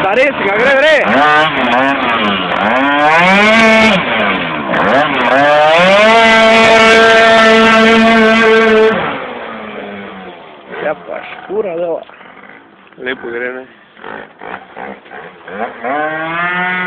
resega, gre! Ja pa škura dela. Lepo gre, ne?